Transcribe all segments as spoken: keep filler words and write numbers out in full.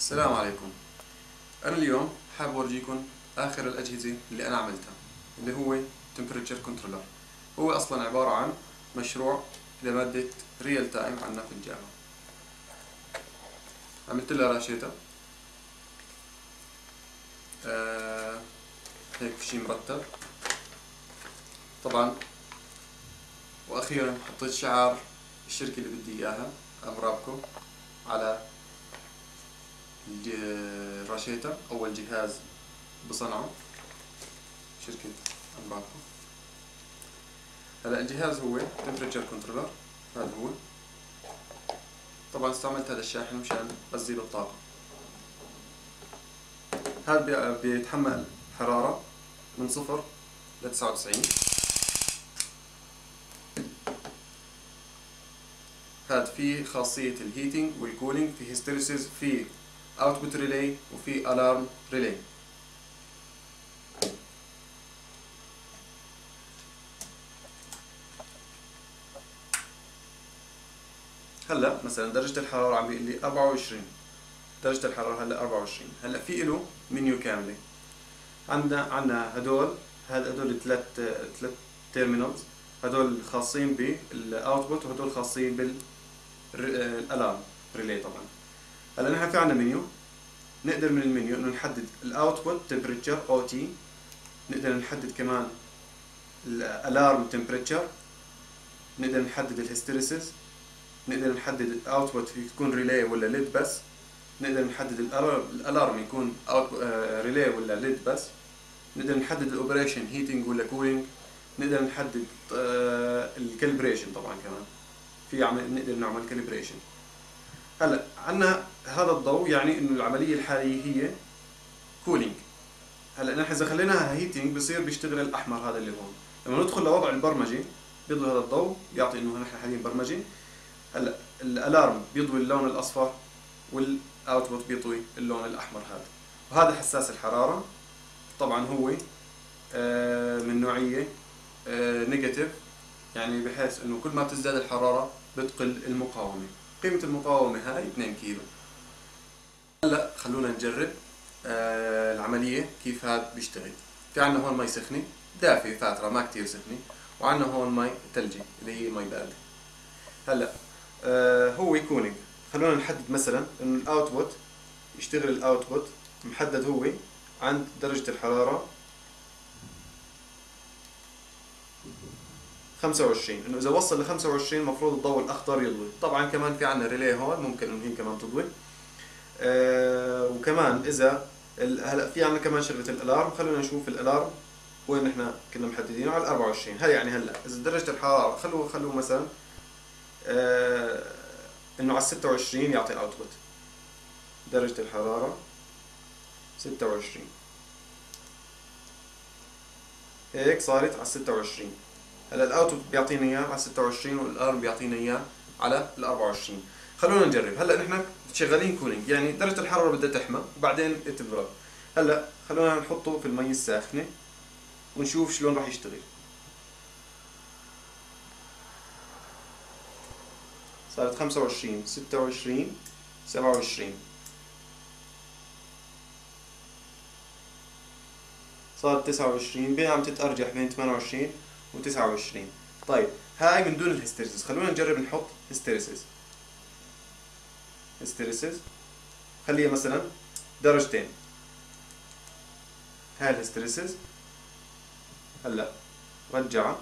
السلام عليكم. أنا اليوم حاب أورجيكم آخر الأجهزة اللي أنا عملتها، اللي هو temperature controller. هو أصلا عبارة عن مشروع لمادة real time عنا في الجامعة. عملت لها راشيتا آه هيك شي مرتب طبعا، وأخيرا حطيت شعار الشركة اللي بدي إياها أمرابكو على الراشيتا. أول جهاز بصنعه شركة أمرابكو. هلا الجهاز هو temperature controller، هذا هو. طبعا استعملت هذا الشاحن مشان أزيل الطاقة. هذا بيتحمل حرارة من صفر ل تسعة وتسعين. هذا فيه خاصية الهيتينج والكولينج، في هيستيريسيس، في اوتبوت ريلي، وفي الارم ريلي. هلا مثلا درجة الحرارة عم بيقول لي أربعة وعشرين، درجة الحرارة هلا أربعة وعشرين. هلا في له منيو كاملة. عندنا عندنا هدول هذا هدول ثلاث ثلاث تيرمينالز، هدول خاصين بالاوتبوت وهدول خاصين بالالارم ريلي. طبعا هلا نحن في عندنا منيو، نقدر من المنيو انه نحدد الاوتبوت تمبريتشر او تي، نقدر نحدد كمان الالارم تمبريتشر، نقدر نحدد الهيستيريسيس، نقدر نحدد الاوتبوت يكون ريلي ولا ليد بس، نقدر نحدد الالارم يكون ريلي ولا ليد بس، نقدر نحدد الاوبريشن هيتنج ولا كولينج، نقدر نحدد الكالبريشن. طبعا كمان في عمل نقدر نعمل كالبريشن. هلا عندنا هذا الضوء يعني انه العمليه الحاليه هي كولينج. هلا نحن اذا خليناها هيتنج بصير بيشتغل الاحمر هذا اللي هون. لما ندخل لوضع البرمجه بيضوي هذا الضوء، يعطي انه نحن حاليا برمجه. هلا الالارم بيضوي اللون الاصفر والاوتبوت بيضوي اللون الاحمر هذا. وهذا حساس الحراره، طبعا هو من نوعيه نيجاتيف، يعني بحيث انه كل ما بتزداد الحراره بتقل المقاومه. قيمه المقاومه هاي اثنين كيلو. هلا خلونا نجرب العمليه كيف هذا بيشتغل. في عندنا هون مي سخنه دافيه فاتره، ما كثير سخنه، وعندنا هون مي ثلجي اللي هي مي بارده. هلا آه هو كولينج. خلونا نحدد مثلا انه الاوتبوت يشتغل. الاوتبوت محدد هو عند درجة الحرارة خمسة وعشرين، انه اذا وصل ل خمسة وعشرين المفروض الضوء الاخضر يضوي. طبعا كمان في عندنا ريلي هون ممكن انه هي كمان تضوي. آه وكمان اذا هلا في عندنا كمان شغلة الالارم. خلونا نشوف الالارم وين نحن كنا محددينه على أربعة وعشرين. هلا يعني هلا اذا درجة الحرارة خلوه خلوه مثلا آه انه على ستة وعشرين يعطي اوتبوت. درجة الحرارة ستة وعشرين، هيك صارت على ستة وعشرين. هلا الاوتبوت بيعطينا اياه على ستة وعشرين والارم بيعطينا اياه على ال أربعة وعشرين. خلونا نجرب. هلا نحن شغالين كولينج، يعني درجة الحرارة بدها تحمى وبعدين تبرد. هلا خلونا نحطه في المي الساخنة ونشوف شلون راح يشتغل. صارت خمسة وعشرين، ستة وعشرين، سبعة وعشرين، صارت تسعة وعشرين. بين عم تتأرجح بين ثمانية وعشرين و تسعة وعشرين. طيب هاي من دون الهيستيريسيس. خلونا نجرب نحط هيستيريسيس. هيستيريسيس خليها مثلا درجتين. هاي الهيستيريسيس. هلا رجعها.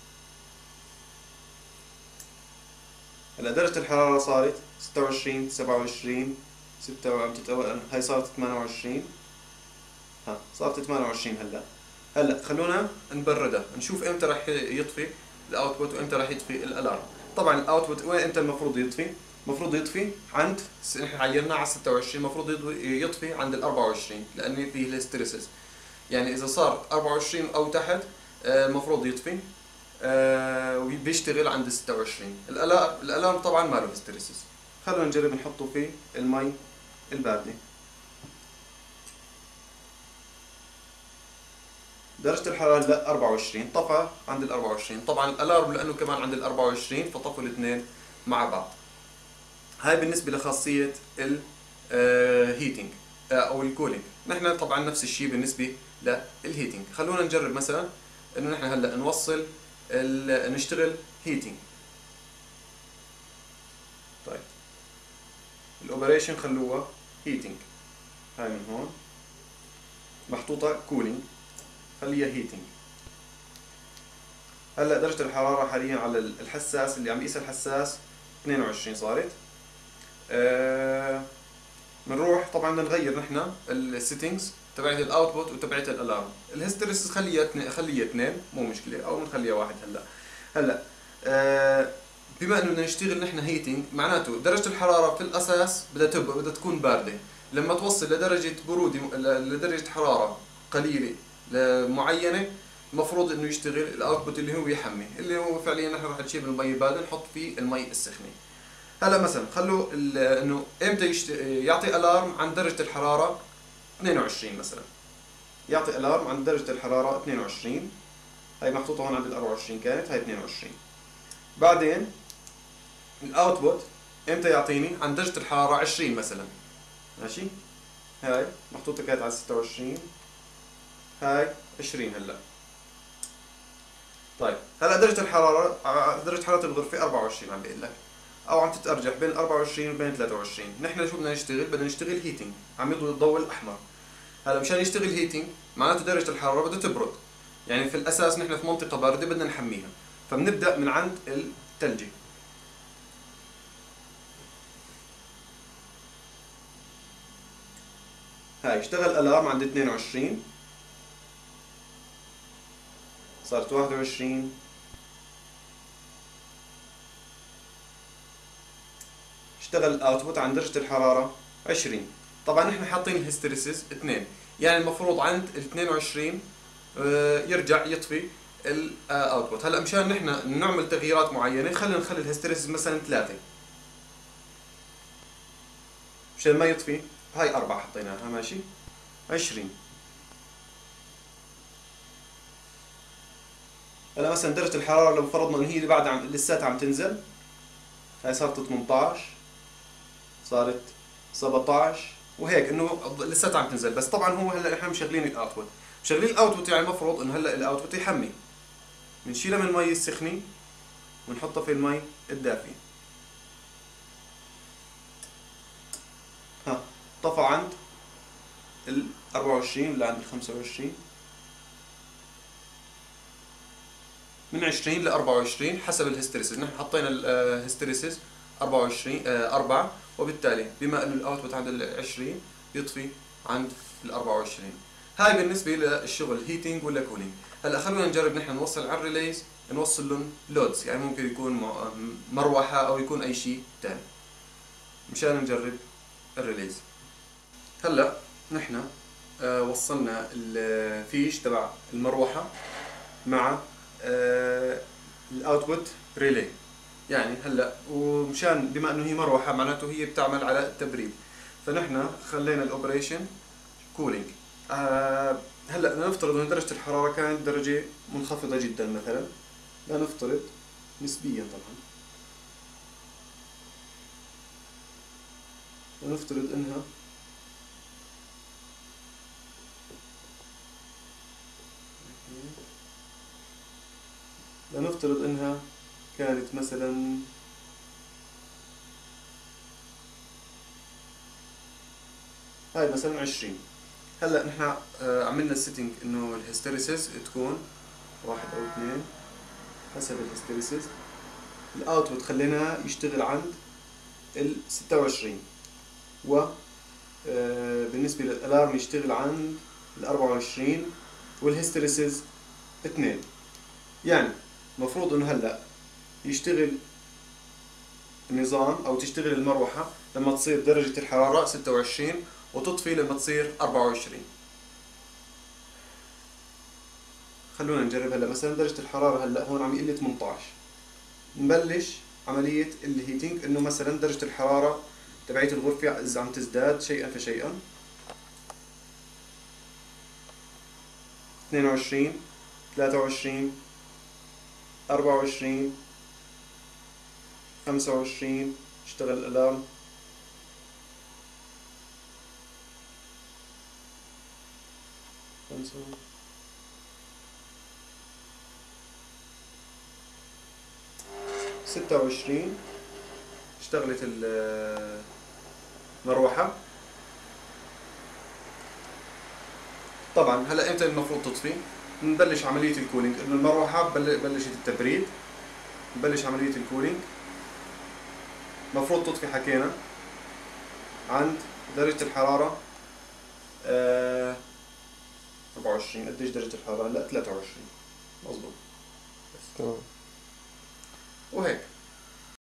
هلا درجة الحرارة صارت ستة وعشرين، سبعة وعشرين، ستة وعم تتأول. هاي صارت ثمانية وعشرين. ها صارت ثمانية وعشرين. هلا هلا خلونا نبردها نشوف امتى راح يطفي الاوتبوت وامتى راح يطفي الالارم. طبعا الاوتبوت وين امتى المفروض يطفي؟ المفروض يطفي عند نحن عيناه على ستة وعشرين، المفروض يطفي عند ال أربعة وعشرين لان فيه الهيستيريسيس. يعني اذا صار أربعة وعشرين او تحت المفروض يطفي وبيشتغل عند ستة وعشرين. الالارم طبعا ما له هيستيريسيس. خلونا نجرب نحطه في المي البارده. درجة الحرارة هلا أربعة وعشرين، طفى عند ال أربعة وعشرين. طبعا الالارم لانه كمان عند ال أربعة وعشرين فطفوا الاثنين مع بعض. هاي بالنسبة لخاصية هيتنج او الكولينج. نحن طبعا نفس الشيء بالنسبه للهيتنج. خلونا نجرب مثلا انه نحن هلا نوصل نشتغل هيتنج. طيب الاوبريشن خلوها هيتنج، هاي من هون محطوطه كولينج، خليها هيتنج. هلا درجه الحراره حاليا على الحساس اللي عم يقيس الحساس اثنين وعشرين صارت. آه بنروح طبعا بدنا نغير نحن السيتنجز تبعت الاوتبوت وتبعت الالارم. الهيستيريسيس خليها خليها اثنين مو مشكله، او بنخليها واحد. هلا هلا آه بما انه بدنا نشتغل نحن هيتنج، معناته درجه الحراره في الاساس بدها تبقى بدها تكون بارده. لما توصل لدرجه بروده لدرجه حراره قليله معينه، المفروض انه يشتغل الاوتبوت اللي هو يحمي، اللي هو فعليا نحن راح نجيب المي البارده نحط فيه المي السخنه. هلا مثلا خلوا انه امتى يشت... يعطي الارم عن درجه الحراره اثنين وعشرين مثلا، يعطي الارم عن درجه الحراره اثنين وعشرين. هاي محطوطه هون عند ال أربعة وعشرين، كانت هاي اثنين وعشرين. بعدين الاوتبوت امتى يعطيني عن درجه الحراره عشرين مثلا، ماشي. هاي محطوطه كانت على ستة وعشرين، هاي عشرين هلا. طيب هلا درجه الحراره درجه حراره الغرفه أربعة وعشرين عم بيقول لك، او عم تتارجح بين أربعة وعشرين وبين ثلاثة وعشرين. نحن شو بدنا نشتغل؟ بدنا نشتغل هيتنج، عم يضوي الضوء الاحمر. هلا مشان يشتغل هيتنج معناته درجه الحراره بدها تبرد، يعني في الاساس نحن في منطقه بارده بدنا نحميها، فبنبدا من عند الثلجه. هاي اشتغل الارم عند اثنين وعشرين، صارت واحد وعشرين، اشتغل الاوتبوت عند درجه الحراره عشرين. طبعا نحن حاطين الهيستيريسيس اثنين، يعني المفروض عند ال اثنين وعشرين يرجع يطفي الاوتبوت. هلا مشان نحن نعمل تغييرات معينه خلينا نخلي الهيستيريسيس مثلا ثلاثة مشان ما يطفي. هاي أربعة حطيناها، ماشي. عشرين. هلا مثلا درجة الحرارة لو فرضنا انه هي اللي بعدها عم لساتها عم تنزل، هاي صارت ثمانية عشر، صارت سبعة عشر، وهيك انه لساتها عم تنزل. بس طبعا هو هلا نحن مشغلين الاوتبوت، مشغلين الاوتبوت يعني المفروض انه هلا الاوتبوت يحمي. بنشيلها من المي السخنة ونحطها في المي الدافية. ها طفى عند ال أربعة وعشرين ولا عند ال خمسة وعشرين، من عشرين ل أربعة وعشرين حسب الهيستيريسيس. نحن حطينا الهيستيريسيس أربعة وعشرين أربعة، وبالتالي بما انه الاوتبوت عند ال عشرين يطفي عند ال أربعة وعشرين. هاي بالنسبه للشغل هيتنج ولا كولينج. هلا خلونا نجرب نحن نوصل على الريليز، نوصل لهم لودز، يعني ممكن يكون مروحه او يكون اي شيء ثاني، مشان نجرب الريليز. هلا نحن وصلنا الفيش تبع المروحه مع الاوتبوت ريلي. يعني هلا ومشان بما انه هي مروحه معناته هي بتعمل على التبريد، فنحن خلينا الاوبريشن كولينج. آه هلا بدنا نفترض ان درجه الحراره كانت درجه منخفضه جدا مثلا، بدنا نفترض نسبيا طبعا، بدنا نفترض انها لنفترض انها كانت مثلا هاي مثلا عشرين. هلا نحن عملنا السيتنج انه الهيستيريسيس تكون واحد او اثنين حسب الهيستيريسيس. الاوتبوت خليناه يشتغل عند ال ستة وعشرين، و بالنسبة للالارم يشتغل عند ال أربعة وعشرين، والهيستيريسيس اثنين. يعني المفروض انه هلا يشتغل النظام او تشتغل المروحة لما تصير درجة الحرارة ستة وعشرين، وتطفي لما تصير أربعة وعشرين. خلونا نجرب. هلا مثلا درجة الحرارة هلا هون عم يقول لي ثمانية عشر. نبلش عملية الهيتنج، انه مثلا درجة الحرارة تبعية الغرفة إذا عم تزداد شيئا فشيئا. اثنين وعشرين، ثلاثة وعشرين، أربعة وعشرين، خمسة وعشرين، اشتغل الألارم. نسوي؟ ستة وعشرين اشتغلت المروحة. طبعا هلا امتى المفروض تطفي؟ نبلش عملية الكولينج، انه المروحة بلشت التبريد، نبلش عملية الكولينج. مفروض تطفي حكينا عند درجة الحرارة آه أربعة وعشرين. قديش درجة الحرارة هلا؟ ثلاثة وعشرين. مظبوط. تمام. وهيك